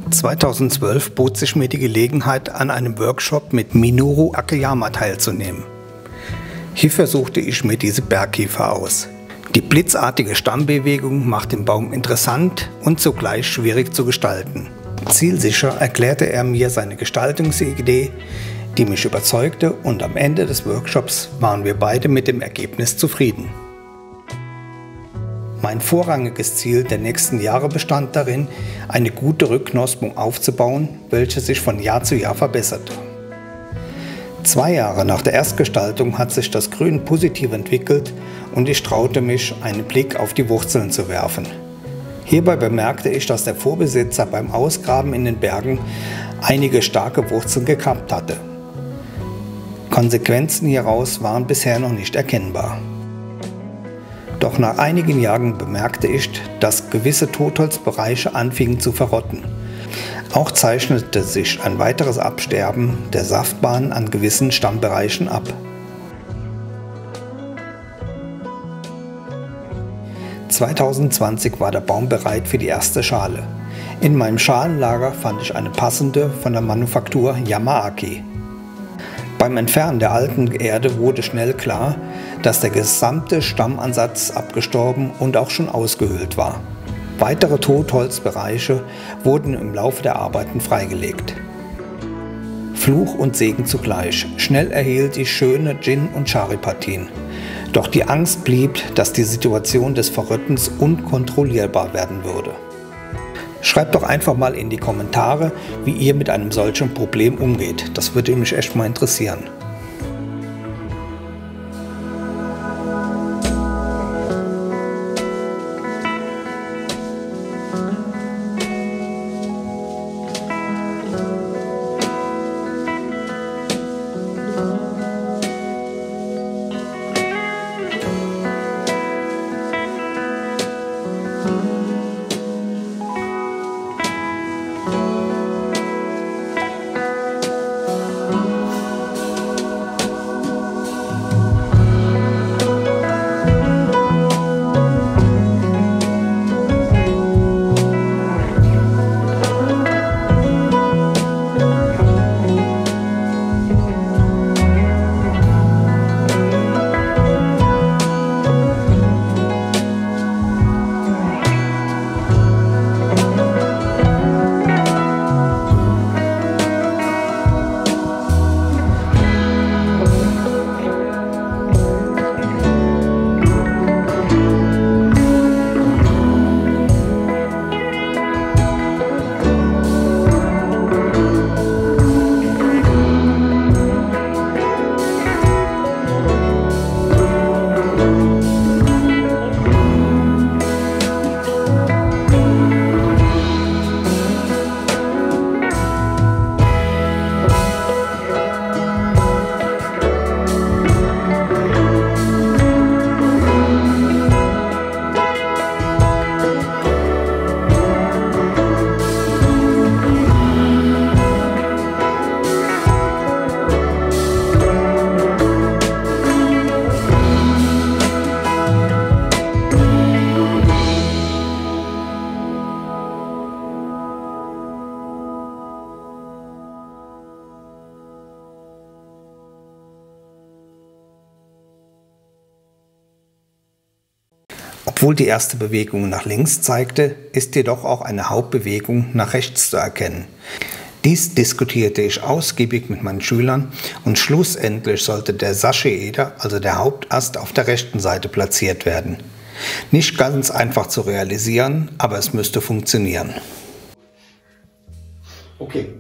2012 bot sich mir die Gelegenheit, an einem Workshop mit Minoru Akiyama teilzunehmen. Hier versuchte ich mir diese Bergkiefer aus. Die blitzartige Stammbewegung macht den Baum interessant und zugleich schwierig zu gestalten. Zielsicher erklärte er mir seine Gestaltungsidee, die mich überzeugte, und am Ende des Workshops waren wir beide mit dem Ergebnis zufrieden. Mein vorrangiges Ziel der nächsten Jahre bestand darin, eine gute Rückknospung aufzubauen, welche sich von Jahr zu Jahr verbesserte. 2 Jahre nach der Erstgestaltung hat sich das Grün positiv entwickelt und ich traute mich, einen Blick auf die Wurzeln zu werfen. Hierbei bemerkte ich, dass der Vorbesitzer beim Ausgraben in den Bergen einige starke Wurzeln gekappt hatte. Konsequenzen hieraus waren bisher noch nicht erkennbar. Doch nach einigen Jahren bemerkte ich, dass gewisse Totholzbereiche anfingen zu verrotten. Auch zeichnete sich ein weiteres Absterben der Saftbahn an gewissen Stammbereichen ab. (2020) war der Baum bereit für die erste Schale. In meinem Schalenlager fand ich eine passende von der Manufaktur Yamaaki. Beim Entfernen der alten Erde wurde schnell klar, dass der gesamte Stammansatz abgestorben und auch schon ausgehöhlt war. Weitere Totholzbereiche wurden im Laufe der Arbeiten freigelegt. Fluch und Segen zugleich. Schnell erhielt ich schöne Gin- und Chari-Partien. Doch die Angst blieb, dass die Situation des Verröttens unkontrollierbar werden würde. Schreibt doch einfach mal in die Kommentare, wie ihr mit einem solchen Problem umgeht. Das würde mich echt mal interessieren. Obwohl die erste Bewegung nach links zeigte, ist jedoch auch eine Hauptbewegung nach rechts zu erkennen. Dies diskutierte ich ausgiebig mit meinen Schülern und schlussendlich sollte der Sashayeda, also der Hauptast, auf der rechten Seite platziert werden. Nicht ganz einfach zu realisieren, aber es müsste funktionieren. Okay.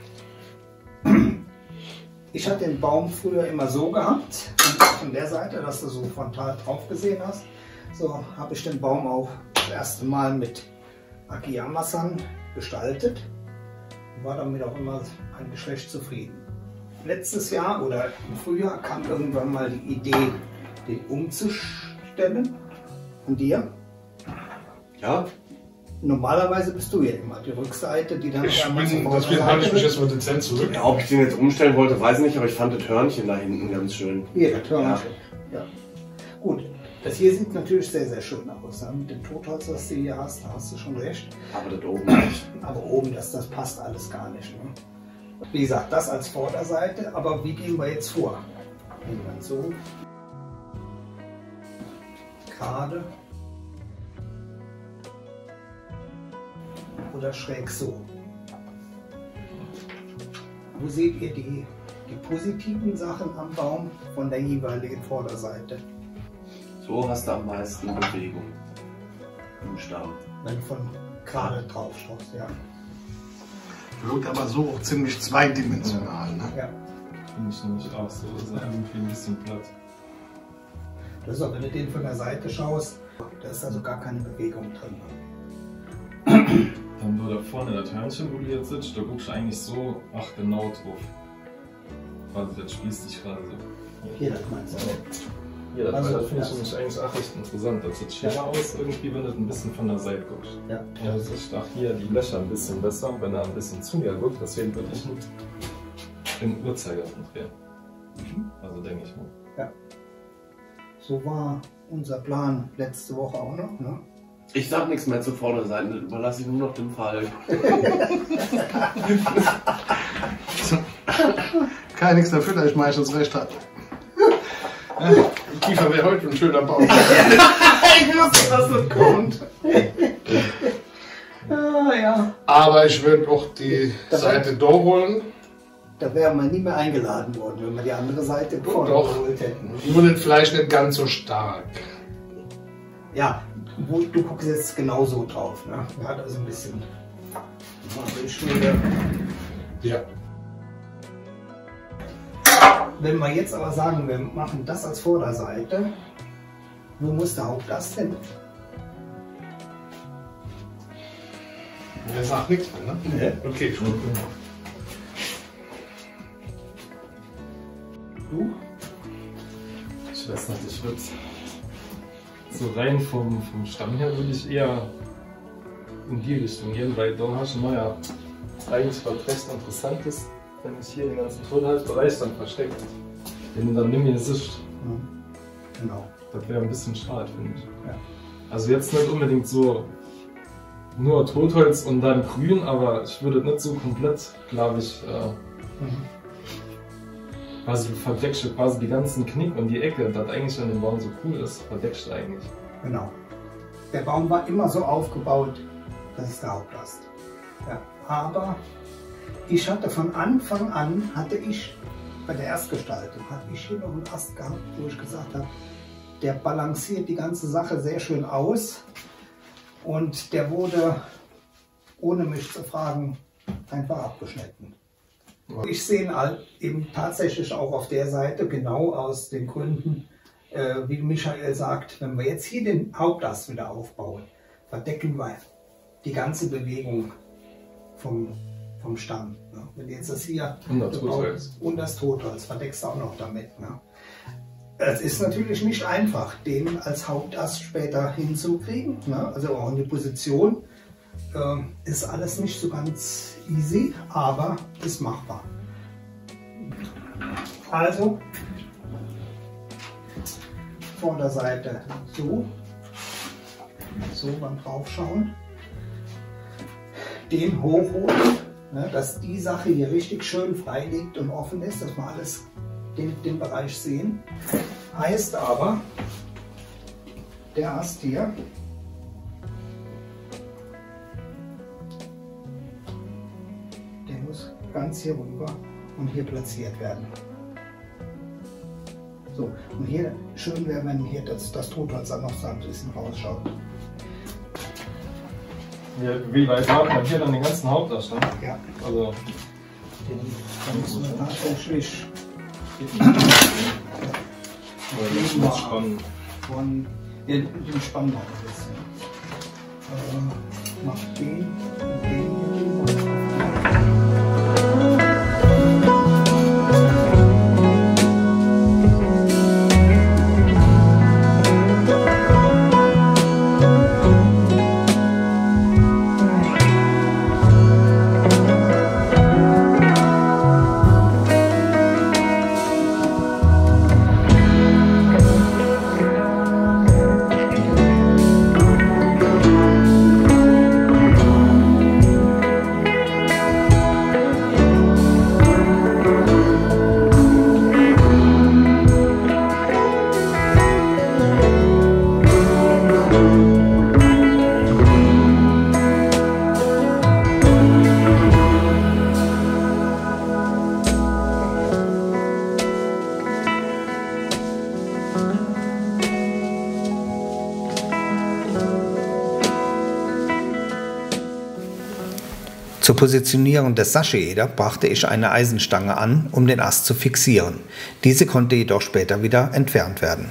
Ich hatte den Baum früher immer so gehabt, von der Seite, dass du so frontal drauf gesehen hast. So habe ich den Baum auch das erste Mal mit Akiyama-san gestaltet und war damit auch immer eigentlich recht zufrieden. Letztes Jahr oder im Frühjahr kam irgendwann mal die Idee, den umzustellen. Von dir? Ja. Normalerweise bist du ja immer die Rückseite, die dann... Deswegen halte ich mich jetzt mal dezent zurück. Ja, ob ich den jetzt umstellen wollte, weiß ich nicht, aber ich fand das Hörnchen da hinten ganz schön. Hier, das Hörnchen. Ja. Gut, Das hier sieht natürlich sehr, sehr schön aus. Ja? Mit dem Totholz, was du hier hast, da hast du schon recht. Aber das oben nicht. Aber oben, das passt alles gar nicht. Ne? Wie gesagt, das als Vorderseite, aber wie gehen wir jetzt vor? Gehen wir so. Gerade. Oder schräg so. Wo seht ihr die positiven Sachen am Baum von der jeweiligen Vorderseite? So hast du am meisten Bewegung im Stamm. Wenn du von gerade drauf schaust, ja. Wirkt aber so auch ziemlich zweidimensional. Ne? Ja. Finde ich nämlich auch so. Das ist irgendwie ein bisschen platt. Das ist auch, wenn du den von der Seite schaust, da ist also gar keine Bewegung drin. Dann nur da vorne das Hörnchen, wo du jetzt sitzt, da guckst du eigentlich so, ach genau drauf. Quasi, das spießt dich gerade so. Hier, das meinst du. Ja, Also, das finde ich ja. nämlich eigentlich auch echt interessant. Das sieht schöner aus, irgendwie, wenn du ein bisschen von der Seite guckst. Ja. Ja, das ist auch hier die Löcher ein bisschen besser, wenn er ein bisschen zu mir guckt. Deswegen würde ich ihn im Uhrzeigersinn drehen. Also denke ich mal. Ja. So war unser Plan letzte Woche auch noch. Ne? Ich sag nichts mehr zur Vorderseite, das überlasse ich nur noch dem Fall. Kann nichts dafür, dass ich meistens recht hatte. Die Kiefer wäre heute ein schöner Baum. Ich wusste, dass das kommt. Ah, ja. Aber ich würde auch die Seite da holen. Da wären wir nie mehr eingeladen worden, wenn wir die andere Seite vorne Doch. geholt hätten. Nur nicht, vielleicht nicht ganz so stark. Ja, du guckst jetzt genau so drauf. Ne? Ja, das ist ein bisschen. Ja. Wenn wir jetzt aber sagen, wir machen das als Vorderseite, wo muss der Hauptast hin? Der sagt nichts mehr, ne? Nee. Okay, schon. Du? Ich weiß nicht, ich würde so rein vom Stamm her würde ich eher in die Richtung gehen, weil da hast du mal ja eigentlich was recht Interessantes, wenn ich hier den ganzen Tothalsbereich dann versteckt, den dann nicht mehr siehst. Genau. Das wäre ein bisschen schade, finde ich. Ja. Also jetzt nicht unbedingt so nur Totholz und dann grün, aber ich würde nicht so komplett, glaube ich, quasi verdeckst du quasi die ganzen Knick und die Ecke, das eigentlich an dem Baum so cool ist, verdeckst du eigentlich. Genau. Der Baum war immer so aufgebaut, das ist der Hauptast. Ja. Aber ich hatte von Anfang an, bei der Erstgestaltung, hatte ich hier noch einen Ast gehabt, wo ich gesagt habe, der balanciert die ganze Sache sehr schön aus und der wurde, ohne mich zu fragen, einfach abgeschnitten. Ich sehe ihn eben tatsächlich auch auf der Seite, genau aus den Gründen, wie Michael sagt, wenn wir jetzt hier den Hauptast wieder aufbauen, verdecken wir die ganze Bewegung vom Stamm. Ne? Wenn jetzt das hier Und das Totholz. Und das Totholz verdeckst du auch noch damit. Ne? Es ist natürlich nicht einfach, den als Hauptast später hinzukriegen. Ne? Also auch in die Position ist alles nicht so ganz easy, aber ist machbar. Also Vorderseite so beim Draufschauen, den hochholen, ne, dass die Sache hier richtig schön frei liegt und offen ist, dass wir alles den Bereich sehen. Heißt aber, der Ast hier, der muss ganz hier rüber und hier platziert werden. So, und hier schön wäre, wenn hier das Totholz dann noch so ein bisschen rausschaut. Ja, wie weit hat man hier dann den ganzen Hauptast? Ne? Ja, Also, dann müssen wir tatsächlich das ist spannend. den Spann noch ein bisschen. Mach den und den. Zur Positionierung des Sascheder brachte ich eine Eisenstange an, um den Ast zu fixieren. Diese konnte jedoch später wieder entfernt werden.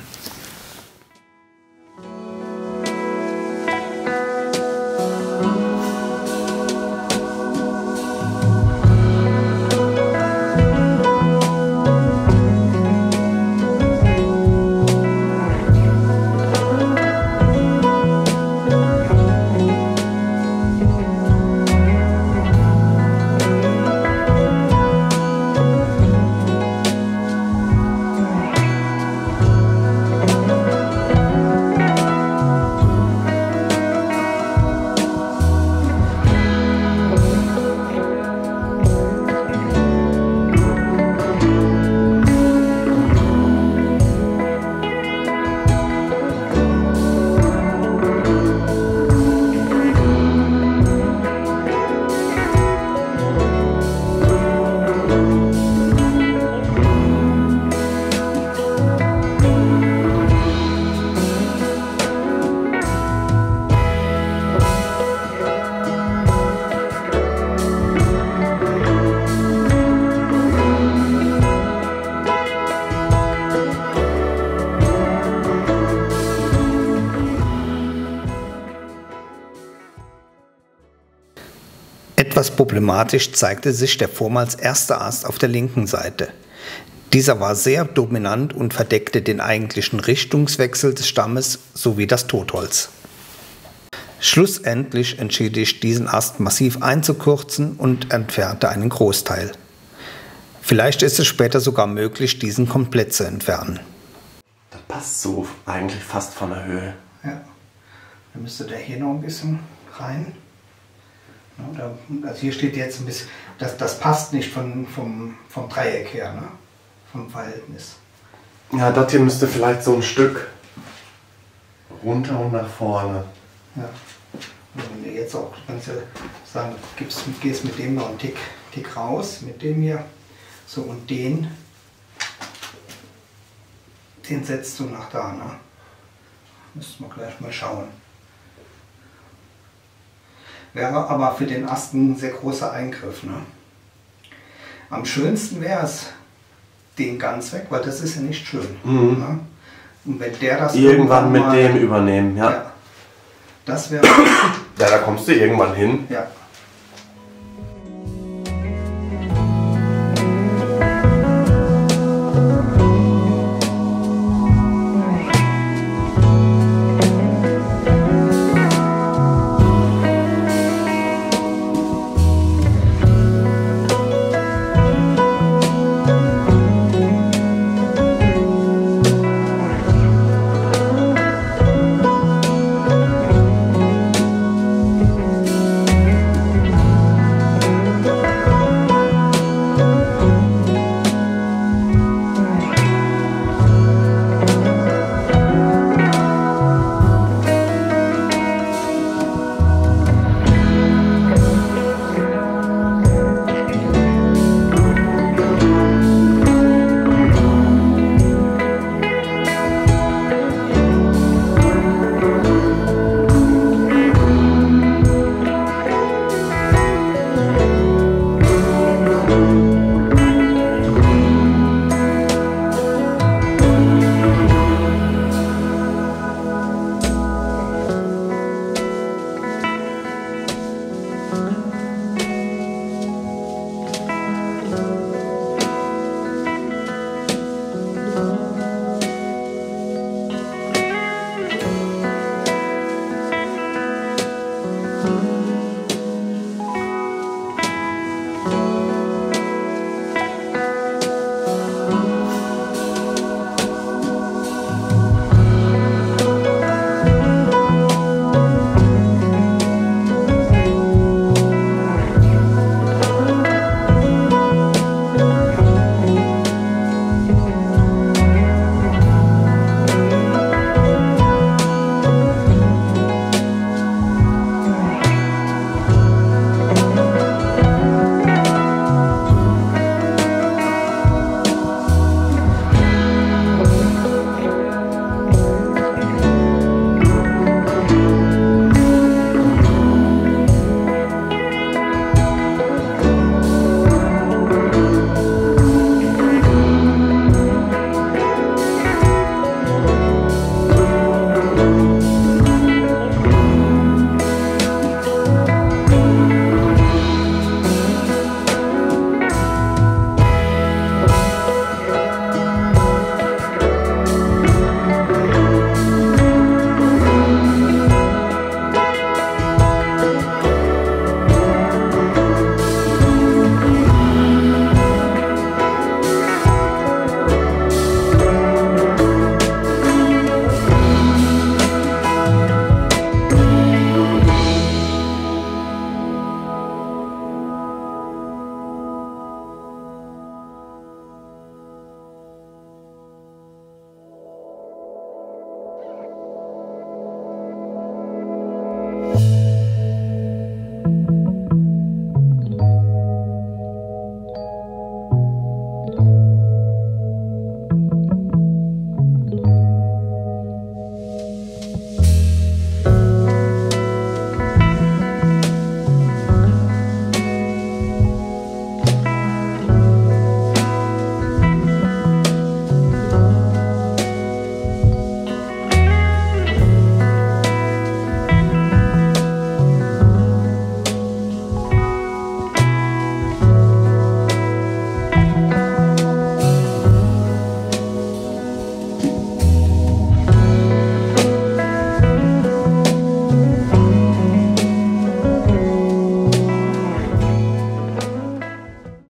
Etwas problematisch zeigte sich der vormals erste Ast auf der linken Seite. Dieser war sehr dominant und verdeckte den eigentlichen Richtungswechsel des Stammes sowie das Totholz. Schlussendlich entschied ich, diesen Ast massiv einzukürzen und entfernte einen Großteil. Vielleicht ist es später sogar möglich, diesen komplett zu entfernen. Das passt so eigentlich fast von der Höhe. Ja, dann müsste der hier noch ein bisschen rein. Also hier steht jetzt ein bisschen, das passt nicht vom Dreieck her, ne? Vom Verhältnis. Ja, das hier müsste vielleicht so ein Stück runter und nach vorne. Ja. Und wenn du jetzt auch, kannst du sagen, gehst mit dem noch einen Tick raus, mit dem hier, so, und den setzt du nach da, ne? Müssen wir gleich mal schauen. Wäre aber für den Ast ein sehr großer Eingriff, ne? Am schönsten wäre es, den ganz weg, weil das ist ja nicht schön. Mhm. Ne? Und wenn der das irgendwann mit dem übernehmen, ja. Das wäre. Ja, da kommst du irgendwann hin. Ja.